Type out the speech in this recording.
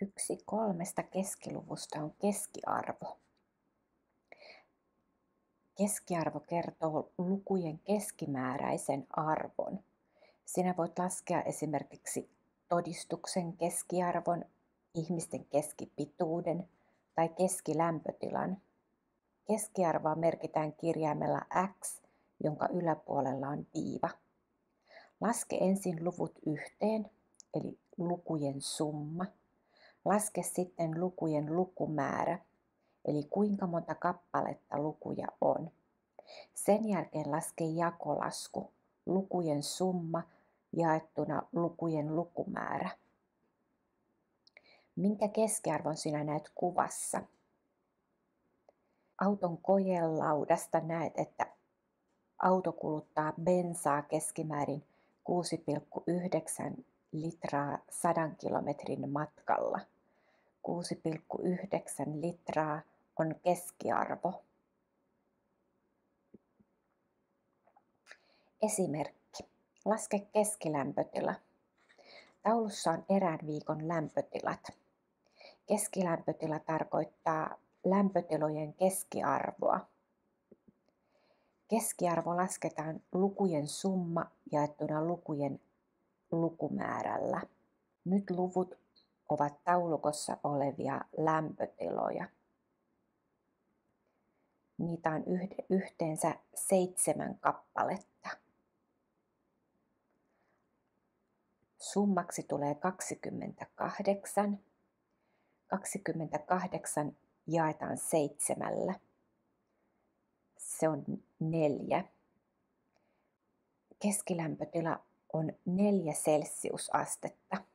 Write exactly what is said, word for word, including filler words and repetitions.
Yksi kolmesta keskiluvusta on keskiarvo. Keskiarvo kertoo lukujen keskimääräisen arvon. Sinä voit laskea esimerkiksi todistuksen keskiarvon, ihmisten keskipituuden tai keskilämpötilan. Keskiarvoa merkitään kirjaimella X, jonka yläpuolella on viiva. Laske ensin luvut yhteen, eli lukujen summa. Laske sitten lukujen lukumäärä, eli kuinka monta kappaletta lukuja on. Sen jälkeen laske jakolasku, lukujen summa jaettuna lukujen lukumäärä. Minkä keskiarvon sinä näet kuvassa? Auton kojelaudasta näet, että auto kuluttaa bensaa keskimäärin kuusi pilkku yhdeksän litraa sadan kilometrin matkalla. kuusi pilkku yhdeksän litraa on keskiarvo. Esimerkki. Laske keskilämpötila. Taulussa on erään viikon lämpötilat. Keskilämpötila tarkoittaa lämpötilojen keskiarvoa. Keskiarvo lasketaan lukujen summa jaettuna lukujen lukumäärällä. Nyt luvut ovat taulukossa olevia lämpötiloja. Niitä on yhteensä seitsemän kappaletta. Summaksi tulee kaksikymmentäkahdeksan. kaksikymmentäkahdeksan jaetaan seitsemällä. Se on neljä. Keskilämpötila on neljä celsiusastetta.